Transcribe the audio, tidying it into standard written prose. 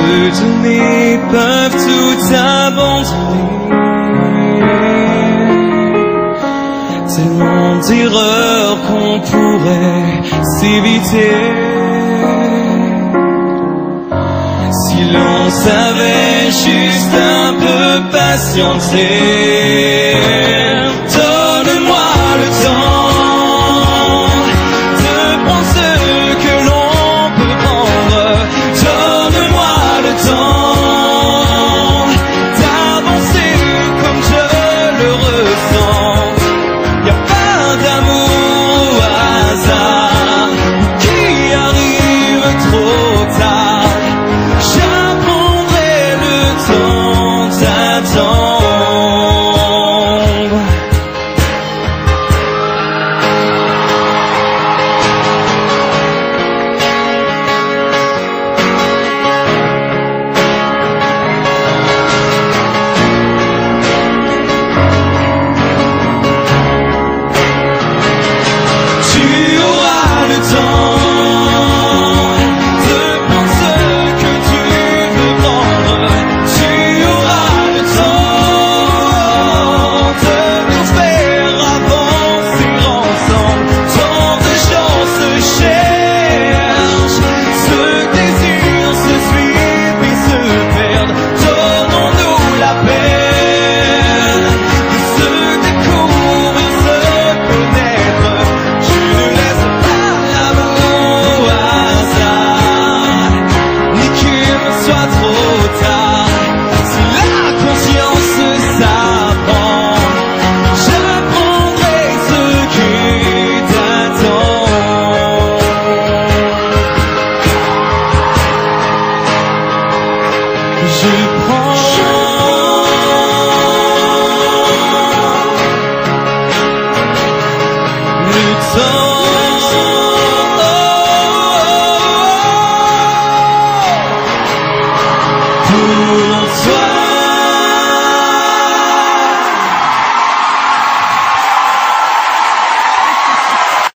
te donner peuvent tout abandonner. Tellement d'erreurs qu'on pourrait s'éviter si l'on savait juste un peu patienter. Donne-moi le temps de prendre ce que l'on peut prendre. Donne-moi le temps d'avancer comme je le ressens. Y'a pas d'amour au hasard qui arrive trop tard. J'apprendrai le temps d'attendre. Je prends le temps.